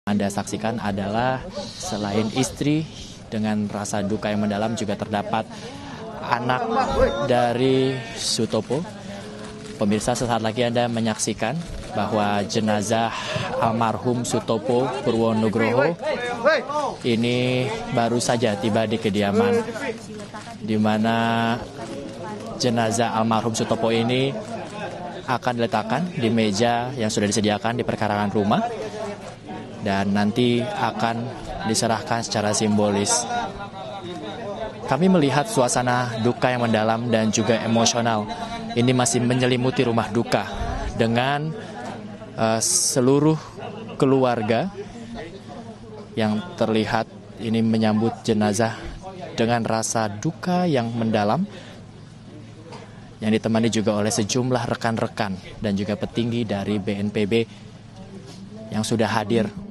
Anda saksikan adalah selain istri dengan rasa duka yang mendalam juga terdapat anak dari Sutopo. Pemirsa, sesaat lagi Anda menyaksikan bahwa jenazah almarhum Sutopo Purwonugroho ini baru saja tiba di kediaman, di mana jenazah almarhum Sutopo ini akan diletakkan di meja yang sudah disediakan di perkarangan rumah dan nanti akan diserahkan secara simbolis. Kami melihat suasana duka yang mendalam dan juga emosional. Ini masih menyelimuti rumah duka dengan seluruh keluarga yang terlihat ini menyambut jenazah dengan rasa duka yang mendalam, yang ditemani juga oleh sejumlah rekan-rekan dan juga petinggi dari BNPB yang sudah hadir